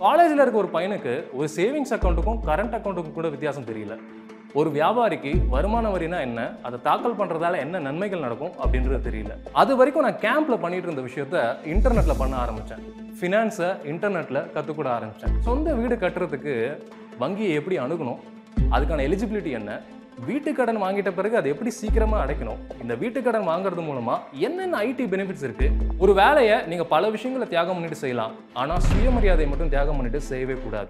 காலேஜில் இருக்க ஒரு பையனுக்கு ஒரு சேவிங்ஸ் அக்கௌண்ட்டுக்கும் கரண்ட் அக்கௌண்ட்டுக்கும் கூட வித்தியாசம் தெரியல. ஒரு வியாபாரிக்கு வருமான வரினா என்ன, அதை தாக்கல் பண்றதால என்ன நன்மைகள் நடக்கும் அப்படின்றது தெரியல. அது வரைக்கும் நான் கேம்ப்ல பண்ணிட்டு இருந்த விஷயத்த இன்டர்நெட்ல பண்ண ஆரம்பிச்சேன். ஃபினான்ஸை இன்டர்நெட்ல கற்றுக்கூட ஆரம்பிச்சேன். சொந்த வீடு கட்டுறதுக்கு வங்கியை எப்படி அணுகணும், அதுக்கான எலிஜிபிலிட்டி என்ன, வீட்டு கடன் வாங்கிட்ட பிறகு அதை எப்படி சீக்கிரமா அடைக்கணும், இந்த வீட்டு கடன் வாங்குறது மூலமா என்னென்ன ஐடி பெனிஃபிட்ஸ் இருக்கு. ஒரு வேலையை நீங்க பல விஷயங்களை தியாகம் பண்ணிட்டு செய்யலாம், ஆனா சுயமரியாதை மட்டும் தியாகம் பண்ணிட்டு செய்யவே கூடாது.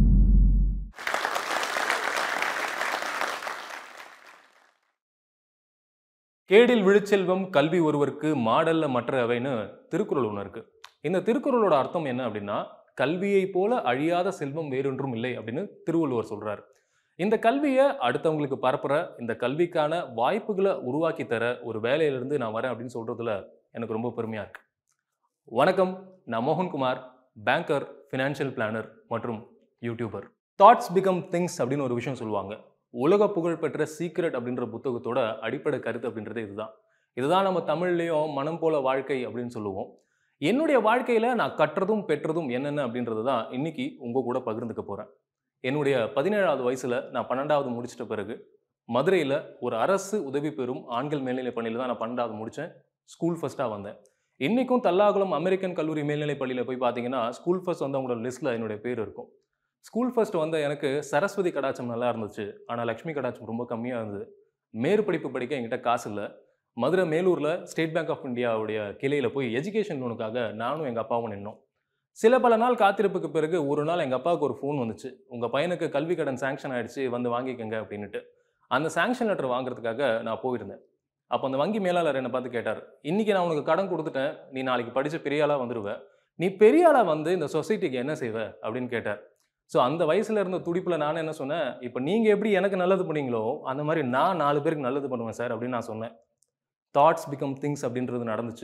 கேடில் விழுச்செல்வம் கல்வி ஒருவருக்கு மாடல்ல மற்ற அவைன்னு திருக்குறள் ஒன்று இருக்கு. இந்த திருக்குறளோட அர்த்தம் என்ன அப்படின்னா, கல்வியை போல அழியாத செல்வம் வேறொன்றும் இல்லை அப்படின்னு திருவள்ளுவர் சொல்றாரு. இந்த கல்வியை அடுத்தவங்களுக்கு பரப்புற, இந்த கல்விக்கான வாய்ப்புகளை உருவாக்கி தர ஒரு வேலையிலிருந்து நான் வரேன் அப்படின்னு சொல்றதுல எனக்கு ரொம்ப பெருமையா இருக்கு. வணக்கம், நான் மோகன் குமார், பேங்கர், ஃபினான்ஷியல் பிளானர் மற்றும் யூடியூபர். தாட்ஸ் பிகம் திங்ஸ் அப்படின்னு ஒரு விஷயம் சொல்லுவாங்க. உலக புகழ்பெற்ற சீக்ரெட் அப்படின்ற புத்தகத்தோட அடிப்படை கருத்து அப்படின்றது இதுதான் நம்ம தமிழ்லையும் மனம் போல வாழ்க்கை அப்படின்னு சொல்லுவோம். என்னுடைய வாழ்க்கையில நான் கற்றதும் பெற்றதும் என்னென்ன அப்படின்றது தான் இன்னைக்கு உங்க கூட பகிர்ந்துக்க போறேன். என்னுடைய 17வது வயசுல நான் 12வது முடிச்சிட்ட பிறகு மதுரையில் ஒரு அரசு உதவி பெறும் ஆண்கள் மேல்நிலை பள்ளியில் தான் நான் 12வது முடித்தேன். ஸ்கூல் ஃபர்ஸ்ட்டாக வந்தேன். இன்றைக்கும் தல்லாகுளம் அமெரிக்கன் கல்லூரி மேல்நிலை பள்ளியில் போய் பார்த்தீங்கன்னா ஸ்கூல் ஃபர்ஸ்ட் வந்தவங்களோட லிஸ்ட்டில் என்னுடைய பேர் இருக்கும். ஸ்கூல் ஃபர்ஸ்ட் வந்த எனக்கு சரஸ்வதி கடாட்சம் நல்லா இருந்துச்சு, ஆனால் லக்ஷ்மி கடாட்சம் ரொம்ப கம்மியாக இருந்தது. மேற்படிப்பு படிக்க என்கிட்ட காசு இல்லை. மதுரை மேலூரில் ஸ்டேட் பேங்க் ஆஃப் இந்தியாவுடைய கிளையில் போய் எஜுகேஷன் லோனுக்காக நானும் எங்கள் அப்பாவும் நின்னோம். சில பல நாள் காத்திருப்புக்கு பிறகு ஒரு நாள் எங்கள் அப்பாவுக்கு ஒரு ஃபோன் வந்துச்சு. உங்கள் பையனுக்கு கல்வி கடன் சாங்ஷன் ஆகிடுச்சு, வந்து வாங்கிக்கங்க அப்படின்ட்டு. அந்த சாங்ஷன் லெட்டர் வாங்குறதுக்காக நான் போயிருந்தேன். அப்போ அந்த வங்கி மேலாளர் என்னை பார்த்து கேட்டார், இன்றைக்கி நான் உனக்கு கடன் கொடுத்துட்டேன், நீ நாளைக்கு படித்த பெரிய ஆளாக வந்துடுவேன், நீ பெரிய ஆளாக வந்து இந்த சொசைட்டிக்கு என்ன செய்வ அப்படின்னு கேட்டார். ஸோ அந்த வயசில் இருந்த துடிப்பில் நான் என்ன சொன்னேன், இப்போ நீங்கள் எப்படி எனக்கு நல்லது பண்ணீங்களோ அந்த மாதிரி நான் 4 பேருக்கு நல்லது பண்ணுவேன் சார் அப்படின்னு நான் சொன்னேன். தாட்ஸ் பிகம் திங்ஸ் அப்படின்றது நடந்துச்சு.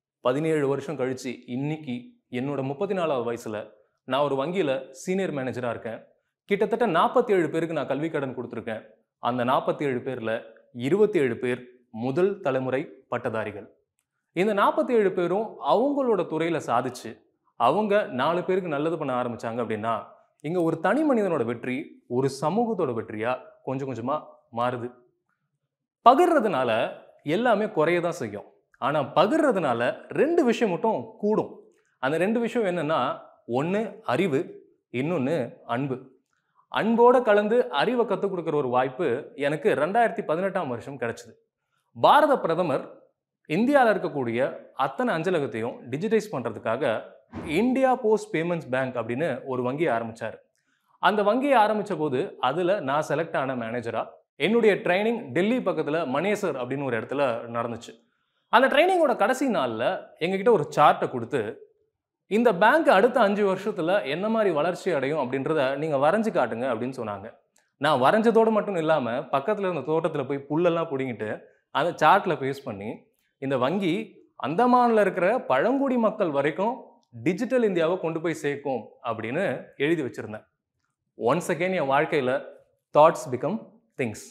17 வருஷம் கழிச்சு இன்னைக்கு என்னோட 34வது வயசில் நான் ஒரு வங்கியில் சீனியர் மேனேஜராக இருக்கேன். கிட்டத்தட்ட 47 பேருக்கு நான் கல்வி கடன் கொடுத்துருக்கேன். அந்த 47 பேரில் 27 பேர் முதல் தலைமுறை பட்டதாரிகள். இந்த 47 பேரும் அவங்களோட துறையில் சாதிச்சு அவங்க 4 பேருக்கு நல்லது பண்ண ஆரம்பித்தாங்க அப்படின்னா, இங்கே ஒரு தனி மனிதனோட வெற்றி ஒரு சமூகத்தோட வெற்றியாக கொஞ்சம் கொஞ்சமாக மாறுது. பகிர்றதுனால எல்லாமே குறைய தான் செய்யும், ஆனால் பகிர்றதுனால 2 விஷயம் மட்டும் கூடும். அந்த 2 விஷயம் என்னன்னா, ஒன்று அறிவு, இன்னொன்று அன்பு. அன்போடு கலந்து அறிவை கற்றுக் கொடுக்குற ஒரு வாய்ப்பு எனக்கு 2018ஆம் வருஷம் கிடைச்சிது. பாரத பிரதமர் இந்தியாவில் இருக்கக்கூடிய அத்தனை அஞ்சலகத்தையும் டிஜிட்டைஸ் பண்ணுறதுக்காக இந்தியா போஸ்ட் பேமெண்ட்ஸ் பேங்க் அப்படின்னு ஒரு வங்கியை ஆரம்பித்தார். அந்த வங்கியை ஆரம்பித்த போது அதில் நான் செலக்ட் ஆன மேனேஜராக என்னுடைய ட்ரைனிங் டெல்லி பக்கத்தில் மனேசர் அப்படின்னு ஒரு இடத்துல நடந்துச்சு. அந்த ட்ரைனிங்கோட கடைசி நாளில் எங்ககிட்ட ஒரு சார்ட்டை கொடுத்து, இந்த பேங்க் அடுத்த 5 வருஷத்தில் என்ன மாதிரி வளர்ச்சி அடையும் அப்படின்றத நீங்கள் வரைஞ்சி காட்டுங்க அப்படின்னு சொன்னாங்க. நான் வரைஞ்சதோடு மட்டும் இல்லாமல் பக்கத்தில் இருந்த தோட்டத்தில் போய் புல்லெல்லாம் பிடிங்கிட்டு அந்த சார்ட்டில் பேஸ் பண்ணி, இந்த வங்கி அந்தமானில் இருக்கிற பழங்குடி மக்கள் வரைக்கும் டிஜிட்டல் இந்தியாவை கொண்டு போய் சேர்க்கும் அப்படின்னு எழுதி வச்சுருந்தேன். ஒன்ஸ் அகெயின் என் வாழ்க்கையில் தாட்ஸ் பிகம் திங்ஸ்.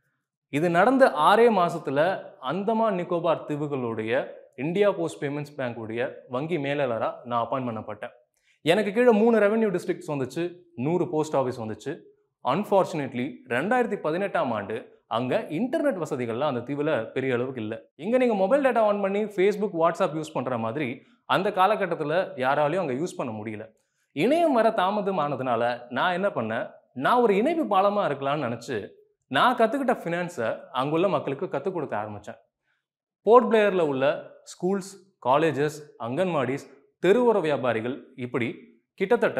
இது நடந்த 6 மாதத்தில் அந்தமான் நிக்கோபார் தீவுகளுடைய இந்தியா போஸ்ட் பேமெண்ட்ஸ் பேங்க்குடைய வங்கி மேலாளராக நான் அப்பாயின்ட் பண்ணப்பட்டேன். எனக்கு கீழே 3 ரெவென்யூ டிஸ்ட்ரிக்ட்ஸ் வந்துச்சு, 100 போஸ்ட் ஆஃபீஸ் வந்துச்சு. அன்ஃபார்ச்சுனேட்லி 2018ஆம் ஆண்டு அங்கே இன்டர்நெட் வசதிகள்லாம் அந்த தீவில் பெரிய அளவுக்கு இல்லை. இங்கே நீங்கள் மொபைல் டேட்டா ஆன் பண்ணி ஃபேஸ்புக், வாட்ஸ்அப் யூஸ் பண்ணுற மாதிரி அந்த காலகட்டத்தில் யாராலையும் அங்கே யூஸ் பண்ண முடியல. இணையம் வர தாமதம் ஆனதுனால நான் என்ன பண்ணேன், நான் ஒரு இணைப்பு பாலமாக இருக்கலாம்னு நினச்சி நான் கற்றுக்கிட்ட ஃபினான்ஸை அங்குள்ள மக்களுக்கு கற்றுக் கொடுக்க ஆரம்பித்தேன். போர்ட் பிளேயரில் உள்ள ஸ்கூல்ஸ், காலேஜஸ், அங்கன்வாடிஸ், தெருவோர வியாபாரிகள், இப்படி கிட்டத்தட்ட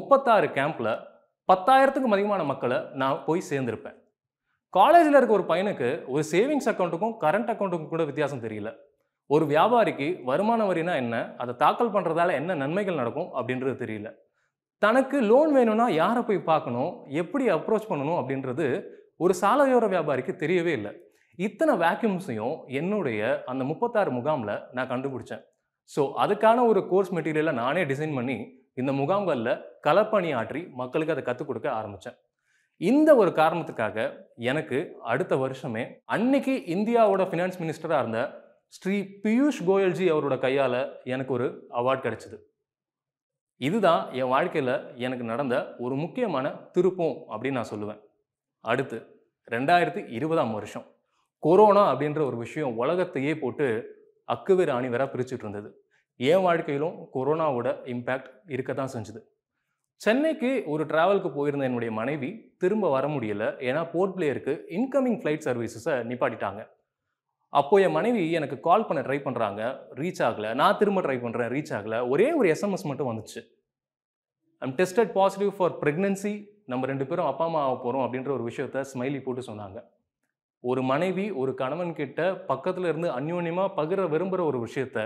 36 கேம்பில் 10,000க்கும் அதிகமான மக்களை நான் போய் சேர்ந்திருப்பேன். காலேஜில் இருக்க ஒரு பையனுக்கு ஒரு சேவிங்ஸ் அக்கௌண்ட்டுக்கும் கரண்ட் அக்கௌண்ட்டுக்கும் கூட வித்தியாசம் தெரியல. ஒரு வியாபாரிக்கு வருமான வரினா என்ன, அதை தாக்கல் பண்ணுறதால என்ன நன்மைகள் நடக்கும் அப்படின்றது தெரியல. தனக்கு லோன் வேணும்னா யாரை போய் பார்க்கணும், எப்படி அப்ரோச் பண்ணணும் அப்படின்றது ஒரு சாலையோர வியாபாரிக்கு தெரியவே இல்லை. இத்தனை வேக்யூம்ஸையும் என்னுடைய அந்த 36 முகாமில் நான் கண்டுபிடிச்சேன். ஸோ அதுக்கான ஒரு கோர்ஸ் மெட்டீரியலை நானே டிசைன் பண்ணி இந்த முகாம்களில் களப்பணி ஆற்றி மக்களுக்கு அதை கற்றுக் கொடுக்க ஆரம்பித்தேன். இந்த ஒரு காரணத்துக்காக எனக்கு அடுத்த வருஷமே அன்னைக்கு இந்தியாவோட ஃபினான்ஸ் மினிஸ்டராக இருந்த ஸ்ரீ பியூஷ் கோயல்ஜி அவரோட கையால் எனக்கு ஒரு அவார்ட் கிடைச்சிது. இதுதான் என் வாழ்க்கையில எனக்கு நடந்த ஒரு முக்கியமான திருப்பம் அப்படின்னு நான் சொல்லுவேன். அடுத்து 2020ஆம் வருஷம். கொரோனா அப்படின்ற ஒரு விஷயம் உலகத்தையே போட்டு அக்குவேறு ஆணிவேரா பிரிச்சுட்டு இருந்தது. என் வாழ்க்கையிலும் கொரோனாவோட இம்பேக்ட் இருக்க தான் செஞ்சது. சென்னைக்கு ஒரு டிராவலுக்கு போயிருந்த என்னுடைய மனைவி திரும்ப வர முடியல. ஏன்னா போர்ட் பிளேயருக்கு இன்கமிங் ஃப்ளைட் சர்வீசஸை நிப்பாட்டிட்டாங்க. அப்போ என் மனைவி எனக்கு கால் பண்ண ட்ரை பண்றாங்க. ரீச் ஆகல. நான் திரும்ப ட்ரை பண்றேன். ரீச் ஆகல. ஒரே ஒரு எஸ்எம்எஸ் மட்டும் வந்துச்சு. I'm tested positive for pregnancy. நம்ம 2 பேரும் அப்பா, அம்மா ஆகப் போறோம் அப்படின்ற ஒரு விஷயத்த ஸ்மைலி போட்டு சொன்னாங்க. ஒரு மனைவி ஒரு கணவன் கிட்ட பக்கத்துல இருந்து அந்யோன்யமா பகிர விரும்புற ஒரு விஷயத்த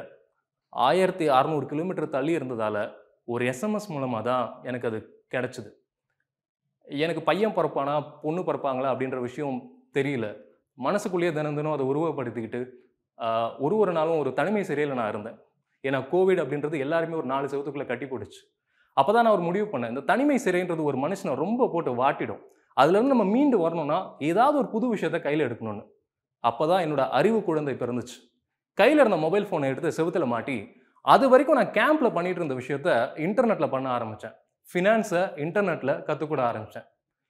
1600 கிலோமீட்டர் தள்ளி இருந்ததால ஒரு எஸ்எம்எஸ் மூலமா தான் எனக்கு அது கிடைச்சது. எனக்கு பையன் பொறப்பானா, பொண்ணு பொறப்பாங்களா அப்படின்ற விஷயம் தெரியல. மனசுக்குள்ளேயே தினம் தினம் அதை உருவகப்படுத்திக்கிட்டு ஒரு நாளும் ஒரு தனிமை சிறையில நான் இருந்தேன். ஏன்னா கோவிட் அப்படின்றது எல்லாருமே ஒரு 4 செவுத்துக்குள்ள கட்டி போட்டுச்சு. அப்பதான் நான் ஒரு முடிவு பண்ணேன். இந்த தனிமை சிறைன்றது ஒரு மனுஷனை ரொம்ப போட்டு வாட்டிடும். அதுலேருந்து நம்ம மீண்டு வரணும்னா ஏதாவது ஒரு புது விஷயத்த கையில் எடுக்கணும்னு. அப்பதான் என்னோட அறிவு குழந்தை பிறந்துச்சு. கையில் இருந்த மொபைல் ஃபோனை எடுத்து செவுத்துல மாட்டி அது வரைக்கும் நான் கேம்ப்ல பண்ணிட்டு இருந்த விஷயத்த இன்டர்நெட்ல பண்ண ஆரம்பிச்சேன். ஃபினான்ஸை இன்டர்நெட்ல கற்றுக்கூட ஆரம்பிச்சேன்.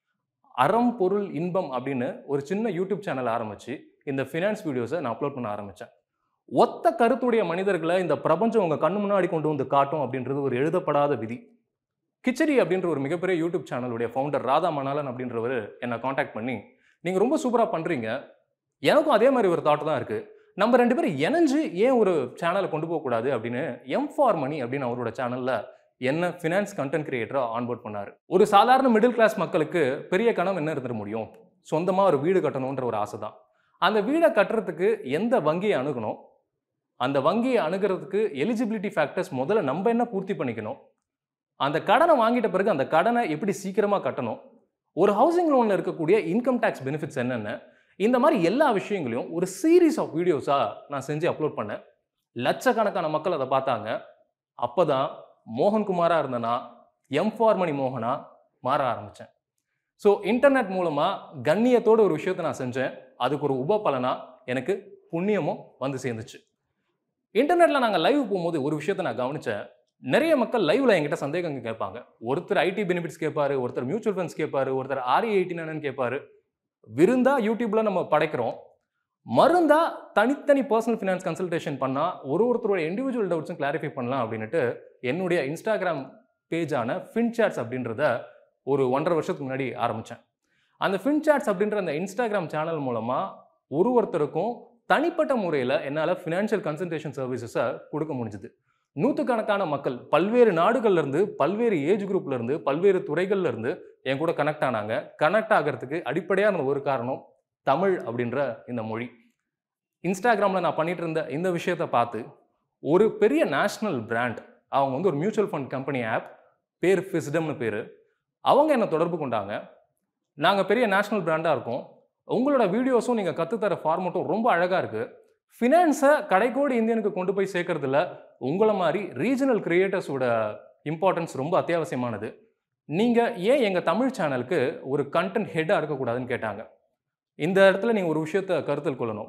அறம் பொருள் இன்பம் அப்படின்னு ஒரு சின்ன யூடியூப் சேனல் ஆரம்பிச்சு இந்த ஃபினான்ஸ் வீடியோஸை நான் அப்லோட் பண்ண ஆரம்பிச்சேன். ஒத்த கருத்துடைய மனிதர்களை இந்த பிரபஞ்சம் உங்க கண்ணு முன்னாடி கொண்டு வந்து காட்டும் அப்படின்றது ஒரு எழுதப்படாத விதி. கிச்சடி அப்படின்ற ஒரு மிகப்பெரிய யூடியூப் சேனலுடைய ஃபவுண்டர் ராதா மணாலன் அப்படின்றவர் என்னை காண்டாக்ட் பண்ணி, நீங்க ரொம்ப சூப்பரா பண்றீங்க. எனக்கும் அதே மாதிரி ஒரு தாட் தான் இருக்கு. நம்ம 2 பேரும் இணைஞ்சு ஏன் ஒரு சேனலை கொண்டு போகக்கூடாது அப்படின்னு எம் ஃபார் மணி அப்படின்னு அவரோட சேனல்ல என்ன ஃபினான்ஸ் கண்டென்ட் கிரியேட்டரா ஆன்போர்ட் பண்ணாரு. ஒரு சாதாரண மிடில் கிளாஸ் மக்களுக்கு பெரிய கனவு என்ன இருந்துட முடியும்? சொந்தமா ஒரு வீடு கட்டணுன்ற ஒரு ஆசை தான். அந்த வீடை கட்டுறதுக்கு எந்த வங்கியை அணுகணும்? அந்த வங்கியை அணுகிறதுக்கு எலிஜிபிலிட்டி ஃபேக்டர்ஸ் முதல்ல நம்ம என்ன பூர்த்தி பண்ணிக்கணும்? அந்த கடனை வாங்கிட்ட பிறகு அந்த கடனை எப்படி சீக்கிரமா கட்டணும்? ஒரு ஹவுசிங் லோன்ல இருக்கக்கூடிய இன்கம் டாக்ஸ் பெனிஃபிட்ஸ் என்னென்ன? இந்த மாதிரி எல்லா விஷயங்களையும் ஒரு சீரீஸ் ஆஃப் வீடியோஸா நான் செஞ்சு அப்லோட் பண்ணேன். லட்சக்கணக்கான மக்கள் அதை பார்த்தாங்க. அப்பதான் மோகன் குமாரா இருந்தனா எம் ஃபார் மணி மோகனா மாற ஆரம்பிச்சேன். ஸோ இன்டர்நெட் மூலமா கண்ணியத்தோட ஒரு விஷயத்தை நான் செஞ்சேன். அதுக்கு ஒரு உப பலனா எனக்கு புண்ணியமும் வந்து சேர்ந்துச்சு. இன்டர்நெட்ல நாங்க லைவ் போகும்போது ஒரு விஷயத்தை நான் கவனிச்சேன். நிறைய மக்கள் லைவ்ல என்கிட்ட சந்தேகங்கள் கேட்பாங்க. ஒருத்தர் ஐடி பெனிஃபிட்ஸ் கேட்பாரு, ஒருத்தர் மியூச்சுவல் ஃபண்ட்ஸ் கேட்பாரு, ஒருத்தர் RE18 என்னன்னு கேட்பாரு. விருந்தா யூடியூப்ல நம்ம படைக்கிறோம். மருந்தா தனித்தனி பர்சனல் ஃபினான்ஸ் கன்சல்டேஷன் பண்ணா ஒருத்தரோட இண்டிவிஜுவல் டவுட்ஸும் கிளாரிஃபை பண்ணலாம் அப்படின்னுட்டு என்னுடைய இன்ஸ்டாகிராம் பேஜான ஃபின்சாட்ஸ் அப்படின்றத ஒரு 1.5 வருஷத்துக்கு முன்னாடி ஆரம்பிச்சேன். அந்த ஃபின்சாட்ஸ் அப்படின்ற அந்த இன்ஸ்டாகிராம் சேனல் மூலமா ஒருத்தருக்கும் தனிப்பட்ட முறையில் என்னால் ஃபினான்ஷியல் கன்சல்டேஷன் சர்வீசஸை கொடுக்க முடிஞ்சுது. நூற்றுக்கணக்கான மக்கள் பல்வேறு நாடுகள்ல இருந்து, பல்வேறு ஏஜ் குரூப்ல இருந்து, பல்வேறு துறைகள்ல இருந்து என் கூட கனெக்ட் ஆனாங்க. கனெக்ட் ஆகிறதுக்கு அடிப்படையான ஒரு காரணம் தமிழ் அப்படின்ற இந்த மொழி. இன்ஸ்டாகிராமில் நான் பண்ணிட்டு இருந்த இந்த விஷயத்தை பார்த்து ஒரு பெரிய நேஷனல் பிராண்ட், அவங்க ஒரு மியூச்சுவல் ஃபண்ட் கம்பெனி ஆப், பேர் ஃபிஸ்டம்னு பேர், அவங்க என்னை தொடர்பு கொண்டாங்க. நாங்கள் பெரிய நேஷனல் பிராண்டாக இருக்கோம். உங்களோட வீடியோஸும் நீங்கள் கற்றுத்தர ஃபார்மட்டும் ரொம்ப அழகாக இருக்குது. ஃபினான்ஸை கடைக்கோடி இந்தியனுக்கு கொண்டு போய் சேர்க்கறதுல உங்களை மாதிரி ரீஜனல் கிரியேட்டர்ஸோட இம்பார்ட்டன்ஸ் ரொம்ப அத்தியாவசியமானது. நீங்கள் ஏன் எங்கள் தமிழ் சேனலுக்கு ஒரு கண்டென்ட் ஹெட்டாக இருக்கக்கூடாதுன்னு கேட்டாங்க. இந்த இடத்துல நீங்கள் ஒரு விஷயத்தை கருத்தில் கொள்ளணும்.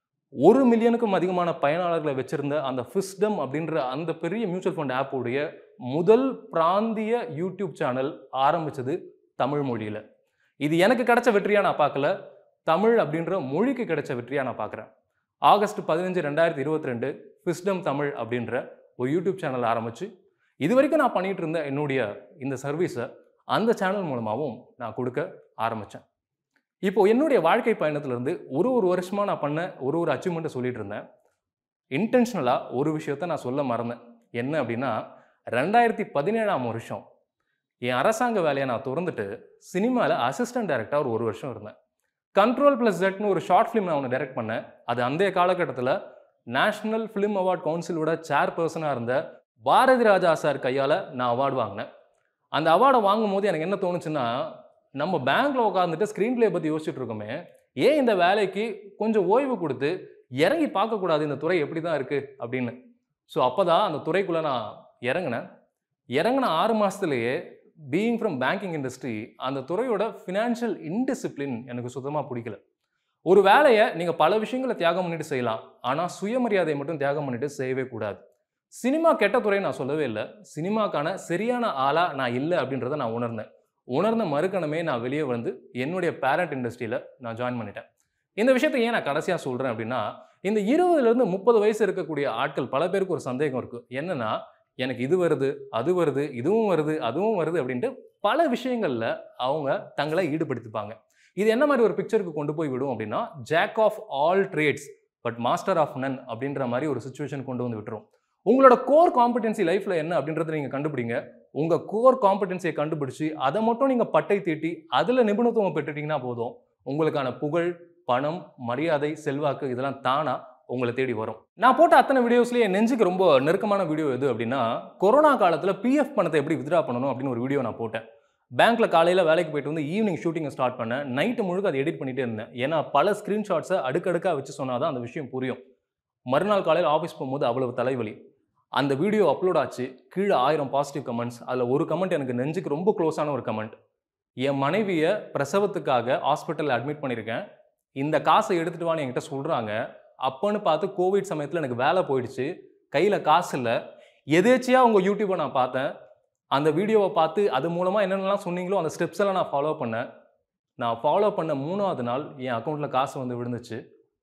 1 மில்லியனுக்கும் அதிகமான பயனாளர்களை வச்சிருந்த அந்த ஃபிஸ்டம் அப்படின்ற அந்த பெரிய மியூச்சுவல் ஃபண்ட் ஆப்போடைய முதல் பிராந்திய யூடியூப் சேனல் ஆரம்பிச்சது தமிழ் மொழியில். இது எனக்கு கிடைச்ச வெற்றியா நான் பார்க்கல, தமிழ் அப்படின்ற மொழிக்கு கிடைச்ச வெற்றியா நான் பார்க்குறேன். ஆகஸ்ட் 15, 2022 ஃபிஸ்டம் தமிழ் அப்படின்ற ஒரு யூடியூப் சேனல் ஆரம்பிச்சு இது வரைக்கும் நான் பண்ணிட்டு இருந்த என்னுடைய இந்த சர்வீஸை அந்த சேனல் மூலமாகவும் நான் கொடுக்க ஆரம்பித்தேன். இப்போ என்னுடைய வாழ்க்கை பயணத்திலிருந்து ஒரு வருஷமாக நான் பண்ண ஒரு அச்சீவ்மெண்ட்டை சொல்லிட்டு இருந்தேன். இன்டென்ஷனலாக ஒரு விஷயத்த நான் சொல்ல மறந்தேன். என்ன அப்படின்னா 2017ஆம் வருஷம் என் அரசாங்க வேலையை நான் திறந்துட்டு சினிமாவில் அசிஸ்டன்ட் டைரக்டர் ஒரு வருஷம் இருந்தேன். Ctrl+Zன்னு ஒரு ஷார்ட் ஃபிலிம் நான் ஒன்று டைரக்ட் பண்ணேன். அது அந்த காலகட்டத்தில் நேஷனல் ஃபிலிம் அவார்ட் கவுன்சிலோட சேர்பர்சனாக இருந்த பாரதி ராஜா சார் கையால் நான் அவார்டு வாங்கினேன். அந்த அவார்டை வாங்கும் போது எனக்கு என்ன தோணுச்சுன்னா, நம்ம பேங்க்கில் உட்காந்துட்டு ஸ்க்ரீன் பிளே பற்றி யோசிச்சுட்டு இருக்கோமே, ஏன் இந்த வேலைக்கு கொஞ்சம் ஓய்வு கொடுத்து இறங்கி பார்க்கக்கூடாது இந்த துறை எப்படி தான் இருக்குது அப்படின்னு. ஸோ அப்போ தான் அந்த துறைக்குள்ளே நான் இறங்கின 6 மாதத்துலேயே பீயிங் ஃப்ரம் பேங்கிங் இண்டஸ்ட்ரி அந்த துறையோட ஃபினான்ஷியல் இன்டிசிப்ளின் எனக்கு சுத்தமாக பிடிக்கல. ஒரு வேலையை நீங்கள் பல விஷயங்களை தியாகம் பண்ணிட்டு செய்யலாம், ஆனால் சுயமரியாதையை மட்டும் தியாகம் பண்ணிட்டு செய்யவே கூடாது. சினிமா கெட்ட துறை நான் சொல்லவே இல்லை. சினிமாக்கான சரியான ஆளா நான் இல்லை அப்படின்றத நான் உணர்ந்தேன். உணர்ந்த மறுக்கணமே நான் வெளியே வந்து என்னுடைய பேரண்ட் இண்டஸ்ட்ரியில நான் ஜாயின் பண்ணிட்டேன். இந்த விஷயத்தை ஏன் நான் கடைசியா சொல்றேன் அப்படின்னா, இந்த 20லேருந்து 30 வயசு இருக்கக்கூடிய ஆட்கள் பல பேருக்கு ஒரு சந்தேகம் இருக்கு. என்னன்னா, எனக்கு இது வருது, அது வருது, இதுவும் வருது, அதுவும் வருது அப்படின்ட்டு பல விஷயங்கள்ல அவங்க தங்களை ஈடுபடுத்திப்பாங்க. இது என்ன மாதிரி ஒரு பிக்சருக்கு கொண்டு போய் விடும் அப்படின்னா, jack of all trades but master of none அப்படின்ற மாதிரி ஒரு சிச்சுவேஷன் கொண்டு வந்து விட்டுரும். உங்களோட கோர் காம்படென்சி லைஃப்ல என்ன அப்படின்றத நீங்க கண்டுபிடிங்க. உங்க கோர் காம்படென்சியை கண்டுபிடிச்சு அதை மட்டும் நீங்க பட்டை தீட்டி அதுல நிபுணத்துவம் பெற்றுட்டீங்கன்னா போதும். உங்களுக்கான புகழ், பணம், மரியாதை, செல்வாக்கு இதெல்லாம் தானா உங்களை தேடி வரும். நான் போட்ட அத்தனை வீடியோஸ்லயே என் நெஞ்சுக்கு ரொம்ப நெருக்கமான வீடியோ எது அப்படின்னா, கொரோனா காலத்துல பிஎஃப் பணத்தை எப்படி வித்ட்ரா பண்ணணும் அப்படின்னு ஒரு வீடியோ நான் போட்டேன். பேங்க்ல காலையில வேலைக்கு போயிட்டு வந்து ஈவினிங் ஷூட்டிங்கை ஸ்டார்ட் பண்ணேன். நைட்டு முழுக்க அதை எடிட் பண்ணிட்டே இருந்தேன். ஏன்னா பல ஸ்கிரீன்ஷாட்ஸை அடுக்கடுக்கா வச்சு சொன்னாதான் அந்த விஷயம் புரியும். மறுநாள் காலையில் ஆஃபீஸ் போகும்போது அவ்வளவு தலைவலி. அந்த வீடியோ அப்லோட் ஆச்சு. கீழே 1000 பாசிட்டிவ் கமெண்ட்ஸ். அதில் ஒரு கமெண்ட் எனக்கு நெஞ்சுக்கு ரொம்ப க்ளோஸான ஒரு கமெண்ட். என் மனைவியை பிரசவத்துக்காக ஹாஸ்பிட்டலில் அட்மிட் பண்ணியிருக்கேன். இந்த காசை எடுத்துட்டு வான்னு என்கிட்ட சொல்கிறாங்க. அப்போன்னு பார்த்து கோவிட் சமயத்தில் எனக்கு வேலை போயிடுச்சு. கையில் காசு இல்லை. எதேச்சியாக உங்கள் யூடியூப்பை நான் பார்த்தேன். அந்த வீடியோவை பார்த்து அது மூலமாக என்னென்னலாம் சொன்னீங்களோ அந்த ஸ்டெப்ஸ் எல்லாம் நான் ஃபாலோ பண்ணேன். நான் ஃபாலோ பண்ண 3வது நாள் என் அக்கௌண்ட்டில் காசு வந்து விழுந்துச்சு.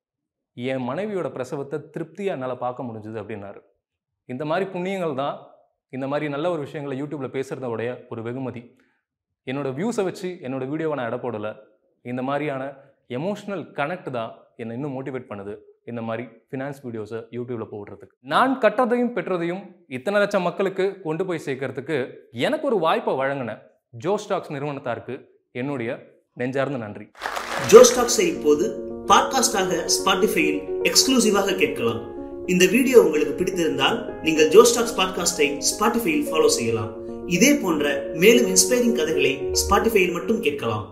என் மனைவியோட பிரசவத்தை திருப்தியாக என்னால் பார்க்க முடிஞ்சுது அப்படின்னாரு. இந்த மாதிரி புண்ணியங்கள் தான் இந்த மாதிரி நல்ல ஒரு விஷயங்களை யூடியூப்பில் பேசுகிறதோடைய ஒரு வெகுமதி. என்னோடய வியூஸை வச்சு என்னோடய வீடியோவை நான் எடை போடலை. இந்த மாதிரியான எமோஷ்னல் கனெக்ட் தான் என்னை இன்னும் மோட்டிவேட் பண்ணுது இந்த மாதிரி ஃபினான்ஸ் வீடியோஸை யூடியூப்பில் போடுறதுக்கு. நான் கற்றதையும் பெற்றதையும் இத்தனை லட்சம் மக்களுக்கு கொண்டு போய் சேர்க்கறதுக்கு எனக்கு ஒரு வாய்ப்பை வழங்கின ஜோஸ்டாக்ஸ் நிறுவனத்தாருக்கு என்னுடைய நெஞ்சார்ந்த நன்றி. ஜோஸ்டாக்ஸை இப்போது பாட்காஸ்டாக ஸ்பாட்டிஃபையில் எக்ஸ்க்ளூசிவாக கேட்கலாம். இந்த வீடியோ உங்களுக்கு பிடித்திருந்தால் நீங்கள் ஜோஸ்டாக்ஸ் பாட்காஸ்டை ஸ்பாட்டிஃபையில் ஃபாலோ செய்யலாம். இதே போன்ற மேலும் இன்ஸ்பைரிங் கதைகளை ஸ்பாட்டிஃபையில் மட்டும் கேட்கலாம்.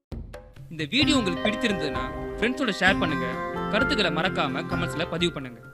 இந்த வீடியோ உங்களுக்கு பிடித்திருந்ததுன்னா ஃப்ரெண்ட்ஸோட ஷேர் பண்ணுங்க. கருத்துக்களை மறக்காம கமெண்ட்ஸ்ல பதிவு பண்ணுங்க.